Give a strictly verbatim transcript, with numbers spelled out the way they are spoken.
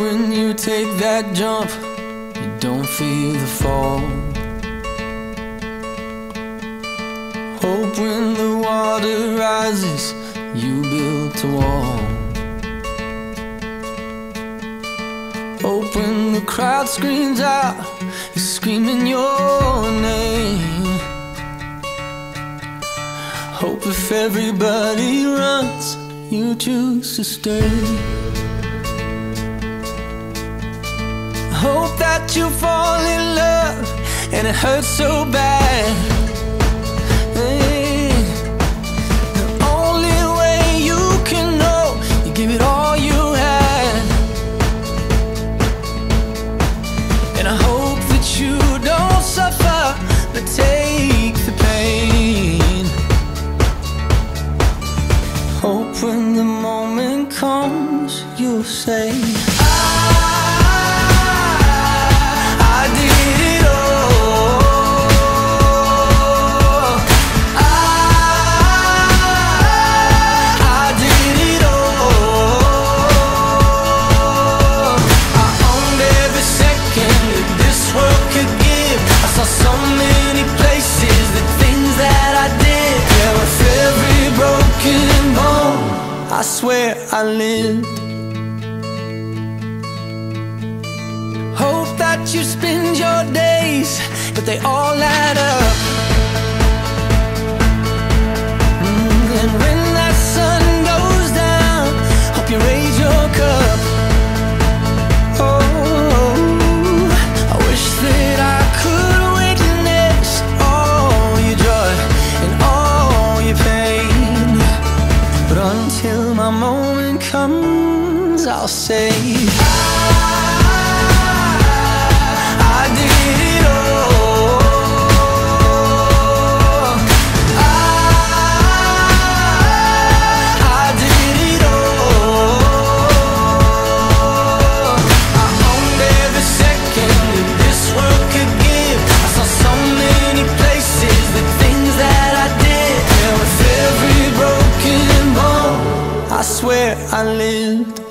when you take that jump, you don't feel the fall. Hope when the water rises, you built a wall. Hope when the crowd screams out, you're screaming your name. Hope if everybody runs, you choose to stay. Hope that you fall in love and it hurts so bad. Hey, the only way you can know, you give it all you had. And I hope that you don't suffer, but take the pain. Hope when the moment comes, you'll say, I swear I lived. Hope that you spend your days, but they all add up. Mm, and when that sun goes down, hope you raise your cup. Oh, I wish that I could witness all your joy and all your pain, but until my moment comes, I'll say, I did it all. I did it all. I owned every second that this world could give. I saw so many places, the things that I did. Yeah, with every broken bone, I swear I lived.